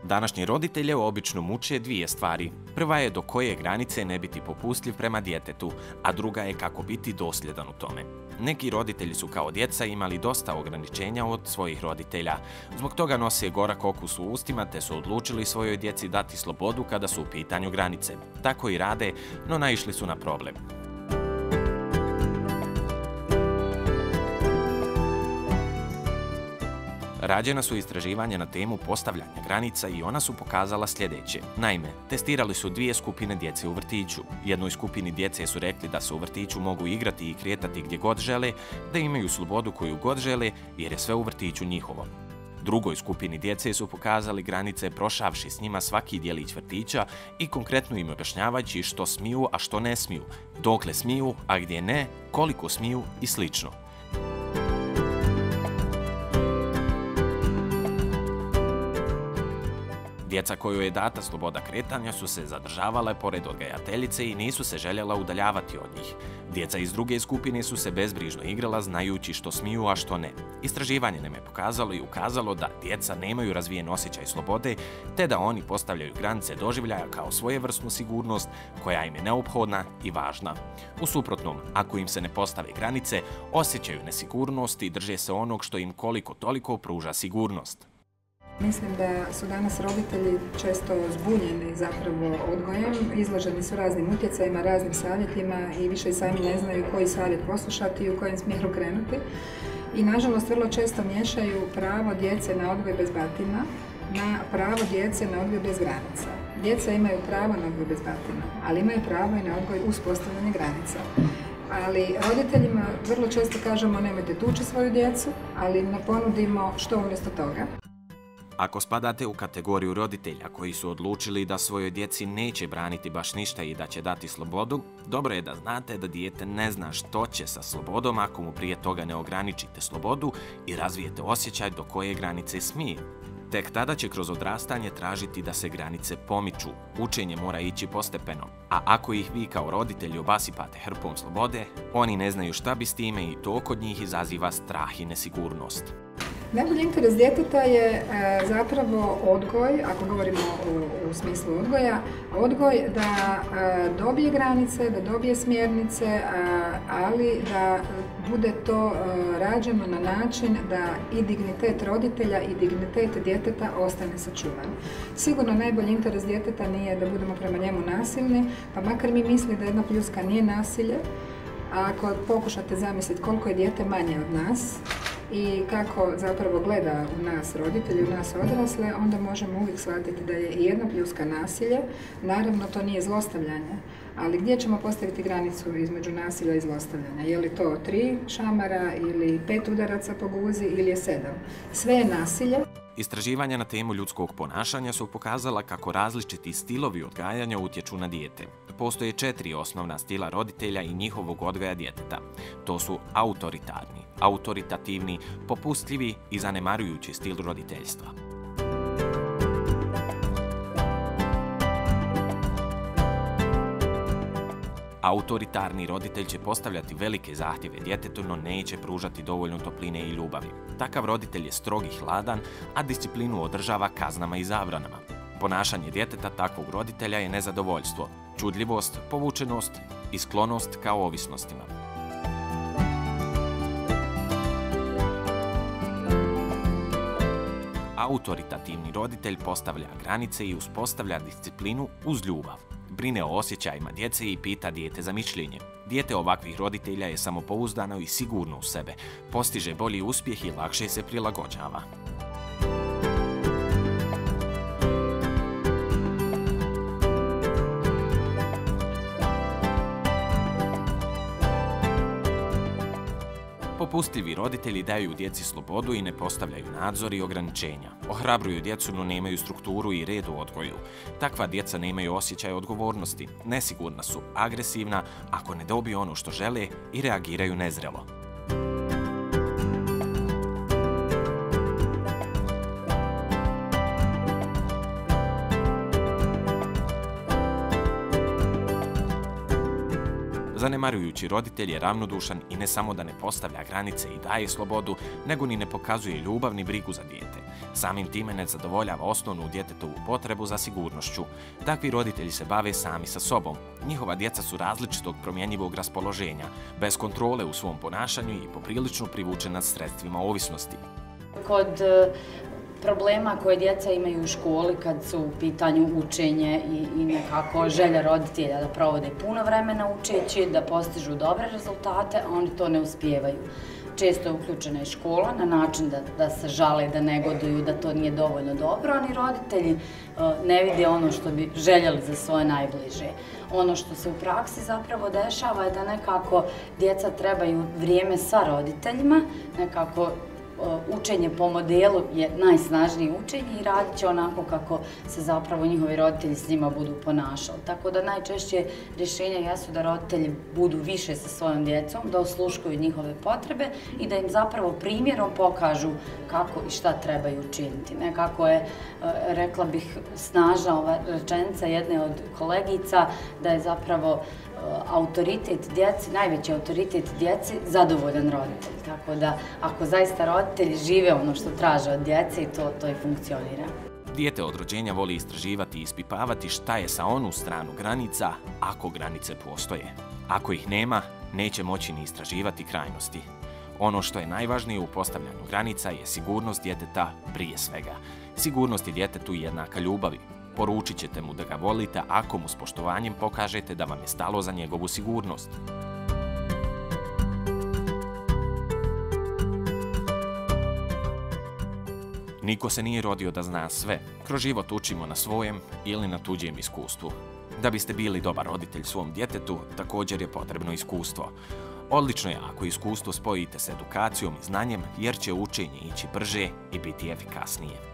Današnje roditelje obično muče dvije stvari. Prva je do koje granice ne biti popustljiv prema djetetu, a druga je kako biti dosljedan u tome. Neki roditelji su kao djeca imali dosta ograničenja od svojih roditelja. Zbog toga nose gorak okus u ustima te su odlučili svojoj djeci dati slobodu kada su u pitanju granice. Tako i rade, no naišli su na problem. Rađena su istraživanja na temu postavljanja granica i ona su pokazala sljedeće. Naime, testirali su dvije skupine djece u vrtiću. Jednoj skupini djece su rekli da se u vrtiću mogu igrati i kretati gdje god žele, da imaju slobodu koju god žele jer je sve u vrtiću njihovo. Drugoj skupini djece su pokazali granice prošavši s njima svaki djelić vrtića i konkretno im objašnjavajući što smiju, a što ne smiju, dokle smiju, a gdje ne, koliko smiju i slično. Djeca kojoj je data sloboda kretanja su se zadržavala pored odgajateljice i nisu se željela udaljavati od njih. Djeca iz druge skupine su se bezbrižno igrala znajući što smiju, a što ne. Istraživanje nam je pokazalo i ukazalo da djeca nemaju razvijen osjećaj slobode, te da oni postavljaju granice doživljaja kao svojevrsnu sigurnost koja im je neophodna i važna. U suprotnom, ako im se ne postave granice, osjećaju nesigurnost i drže se onog što im koliko toliko pruža sigurnost. Mislim da su danas roditelji često zbunjeni zapravo odgojem, izloženi su raznim utjecajima, raznim savjetima i više i sami ne znaju koji savjet poslušati i u kojem smjeru krenuti. I nažalost vrlo često miješaju pravo djece na odgoj bez batina na pravo djece na odgoj bez granica. Djeca imaju pravo na odgoj bez batina, ali imaju pravo i na odgoj uz postavljanje granica. Ali roditeljima vrlo često kažemo nemojte tući svoju djecu, ali ne ponudimo što umjesto toga. Ako spadate u kategoriju roditelja koji su odlučili da svojoj djeci neće braniti baš ništa i da će dati slobodu, dobro je da znate da dijete ne zna što će sa slobodom ako mu prije toga ne ograničite slobodu i razvijete osjećaj do koje granice smije. Tek tada će kroz odrastanje tražiti da se granice pomiču. Učenje mora ići postepeno, a ako ih vi kao roditelji obasipate hrpom slobode, oni ne znaju šta bi s time i to kod njih izaziva strah i nesigurnost. Najbolji interes djeteta je zapravo odgoj, ako govorimo u smislu odgoja, odgoj da dobije granice, da dobije smjernice, ali da bude to rađeno na način da i dignitet roditelja i dignitet djeteta ostane sačuvan. Sigurno najbolji interes djeteta nije da budemo prema njemu nasilni, pa makar mi misli da jedna pljuska nije nasilje, a ako pokušate zamisliti koliko je dijete manje od nas, i kako zapravo gleda u nas roditelji, u nas odrasle, onda možemo uvijek shvatiti da je i jedna pljuska nasilje. Naravno, to nije zlostavljanje, ali gdje ćemo postaviti granicu između nasilja i zlostavljanja? Je li to 3 šamara ili 5 udaraca po guzi ili je 7? Sve je nasilje. Istraživanja na temu ljudskog ponašanja su pokazala kako različiti stilovi odgajanja utječu na dijete. Postoje 4 osnovna stila roditelja i njihovog odgoja djeteta. To su autoritarni, autoritativni, popustljivi i zanemarujući stil roditeljstva. Autoritarni roditelj će postavljati velike zahtjeve djetetu, no neće pružati dovoljno topline i ljubavi. Takav roditelj je strog i hladan, a disciplinu održava kaznama i zabranama. Ponašanje djeteta takvog roditelja je nezadovoljstvo, čudljivost, povučenost i sklonost ka ovisnostima. Autoritativni roditelj postavlja granice i uspostavlja disciplinu uz ljubav. Brine o osjećajima djece i pita dijete za mišljenje. Dijete ovakvih roditelja je samopouzdano i sigurno u sebe, postiže bolji uspjeh i lakše se prilagođava. Popustljivi roditelji daju djeci slobodu i ne postavljaju nadzor i ograničenja. Ohrabruju djecu, no nemaju strukturu i red u odgoju. Takva djeca nemaju osjećaj odgovornosti, nesigurna su, agresivna ako ne dobiju ono što žele i reagiraju nezrelo. Zanemarujući roditelj je ravnodušan i ne samo da ne postavlja granice i daje slobodu, nego ni ne pokazuje ljubav ni brigu za dijete. Samim time ne zadovoljava osnovnu djetetovu potrebu za sigurnošću. Takvi roditelji se bave sami sa sobom. Njihova djeca su različitog promjenjivog raspoloženja, bez kontrole u svom ponašanju i poprilično privučena sredstvima ovisnosti. Kod problema koje djeca imaju u školi kad su u pitanju učenje i nekako želja roditelja da provode puno vremena učeći, da postižu dobre rezultate, a oni to ne uspijevaju. Često je uključena i škola na način da se žale, da negoduju, da to nije dovoljno dobro, a ni roditelji ne vide ono što bi željeli za svoje najbliže. Ono što se u praksi zapravo dešava je da nekako djeca trebaju vrijeme sa roditeljima, nekako učenje po modelu je najsnažnije učenje i radit će onako kako se zapravo njihovi roditelji s njima budu ponašali. Tako da najčešće rješenja jesu da roditelji budu više sa svojom djecom, da osluškuju njihove potrebe i da im zapravo primjerom pokažu kako i šta trebaju učiniti. Nekako je, rekla bih, snažna ova rečenica jedne od kolegica da je zapravo autoritet djeci, najveći autoritet djeci, zadovoljan roditelj. Tako da, ako zaista roditelji žive ono što traže od djece, to i funkcionira. Dijete od rođenja voli istraživati i ispipavati šta je sa onu stranu granica, ako granice postoje. Ako ih nema, neće moći ni istraživati krajnosti. Ono što je najvažnije u postavljanju granica je sigurnost djeteta prije svega. Sigurnost je djetetu jednaka ljubavi. Poručit ćete mu da ga volite ako mu s poštovanjem pokažete da vam je stalo za njegovu sigurnost. Niko se nije rodio da zna sve. Kroz život učimo na svojem ili na tuđem iskustvu. Da biste bili dobar roditelj svom djetetu, također je potrebno iskustvo. Odlično je ako iskustvo spojite s edukacijom i znanjem, jer će učenje ići brže i biti efikasnije.